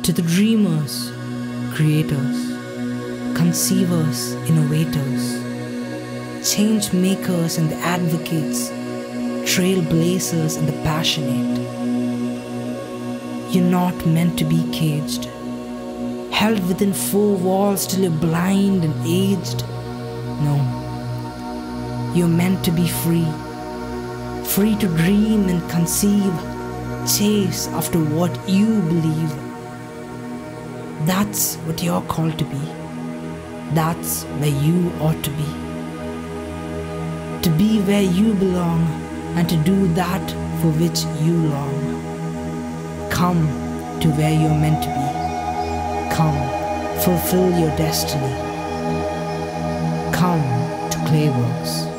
To the dreamers, creators, conceivers, innovators, change makers and the advocates, trailblazers and the passionate. You're not meant to be caged, held within four walls till you're blind and aged. No, you're meant to be free, free to dream and conceive, chase after what you believe. That's what you're called to be. That's where you ought to be. To be where you belong and to do that for which you long. Come to where you're meant to be. Come, fulfill your destiny. Come to ClayWorks.